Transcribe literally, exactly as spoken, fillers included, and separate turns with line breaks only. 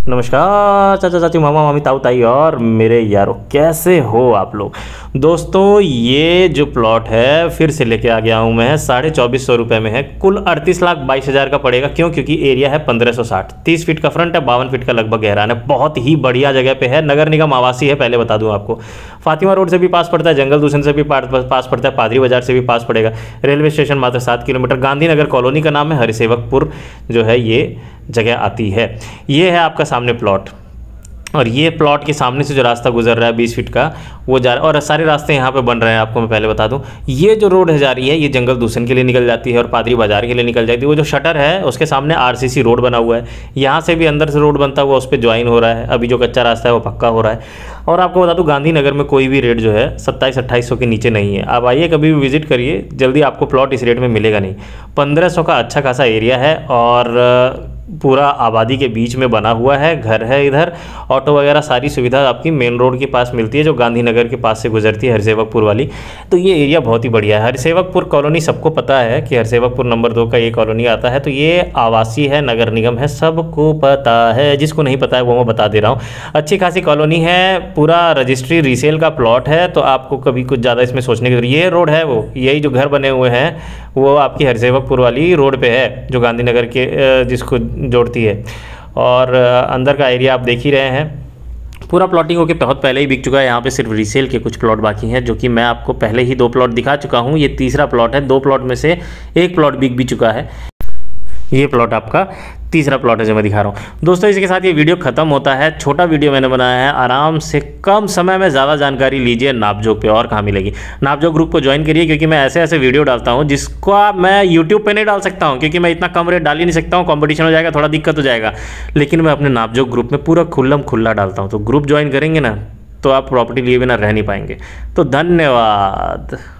नमस्कार चाचा चाची मामा मामी ताऊ ताई और मेरे यारों, कैसे हो आप लोग। दोस्तों ये जो प्लॉट है फिर से लेके आ गया हूँ मैं, साढ़े चौबीस सौ रुपये में है। कुल अड़तीस लाख बाईस हज़ार का पड़ेगा। क्यों? क्योंकि एरिया है पंद्रह सौ साठ, तीस फीट का फ्रंट है, बावन फीट का लगभग गहरान है। बहुत ही बढ़िया जगह पे है। नगर निगम आवासी है, पहले बता दूँ आपको। फातिमा रोड से भी पास पड़ता है, जंगल दूषण से भी पास पड़ता है, पादरी बाजार से भी पास पड़ेगा। रेलवे स्टेशन मात्र सात किलोमीटर। गांधीनगर कॉलोनी का नाम है, हरिसेवकपुर जो है ये जगह आती है। ये है आपका सामने प्लॉट, और ये प्लॉट के सामने से जो रास्ता गुजर रहा है बीस फीट का वो जा रहा है। और सारे रास्ते यहाँ पे बन रहे हैं, आपको मैं पहले बता दूँ। ये जो रोड है जा रही है, ये जंगल दूषण के लिए निकल जाती है और पादरी बाजार के लिए निकल जाती है। वो जो शटर है उसके सामने आरसीसी रोड बना हुआ है, यहाँ से भी अंदर से रोड बनता हुआ उस पर ज्वाइन हो रहा है। अभी जो कच्चा रास्ता है वो पक्का हो रहा है। और आपको बता दूँ, गांधीनगर में कोई भी रेट जो है सत्ताईस अट्ठाईस सौ के नीचे नहीं है। आप आइए, कभी भी विजिट करिए, जल्दी आपको प्लॉट इस रेट में मिलेगा नहीं। पंद्रह सौ का अच्छा खासा एरिया है और पूरा आबादी के बीच में बना हुआ है। घर है इधर, ऑटो वगैरह सारी सुविधा आपकी मेन रोड के पास मिलती है, जो गांधीनगर के पास से गुजरती है, हरिसेवकपुर वाली। तो ये एरिया बहुत ही बढ़िया है। हरिसेवकपुर कॉलोनी सबको पता है कि हरिसेवकपुर नंबर दो का ये कॉलोनी आता है। तो ये आवासी है, नगर निगम है, सबको पता है। जिसको नहीं पता है वो मैं बता दे रहा हूँ। अच्छी खासी कॉलोनी है, पूरा रजिस्ट्री रीसेल का प्लॉट है। तो आपको कभी कुछ ज़्यादा इसमें सोचने की जरूरत। ये रोड है, वो यही जो घर बने हुए हैं वो आपकी हरिसेवकपुर वाली रोड पे है, जो गांधीनगर के जिसको जोड़ती है। और अंदर का एरिया आप देख ही रहे हैं। पूरा प्लॉटिंग होकर बहुत पहले ही बिक चुका है। यहाँ पे सिर्फ रीसेल के कुछ प्लॉट बाकी हैं, जो कि मैं आपको पहले ही दो प्लॉट दिखा चुका हूँ। ये तीसरा प्लॉट है। दो प्लॉट में से एक प्लॉट बिक भी चुका है। ये प्लॉट आपका तीसरा प्लॉट है जो मैं दिखा रहा हूँ। दोस्तों इसके साथ ये वीडियो खत्म होता है। छोटा वीडियो मैंने बनाया है, आराम से कम समय में ज़्यादा जानकारी लीजिए नापजोक पे। और कहाँ मिलेगी? नापजोक ग्रुप को ज्वाइन करिए, क्योंकि मैं ऐसे ऐसे वीडियो डालता हूँ जिसको मैं यूट्यूब पे नहीं डाल सकता हूँ, क्योंकि मैं इतना कम रेट डाल ही नहीं सकता हूँ। कॉम्पिटिशन हो जाएगा, थोड़ा दिक्कत हो जाएगा। लेकिन मैं अपने नापजोक ग्रुप में पूरा खुल्लम खुल्ला डालता हूँ। तो ग्रुप ज्वाइन करेंगे ना तो आप प्रॉपर्टी लिए बिना रह नहीं पाएंगे। तो धन्यवाद।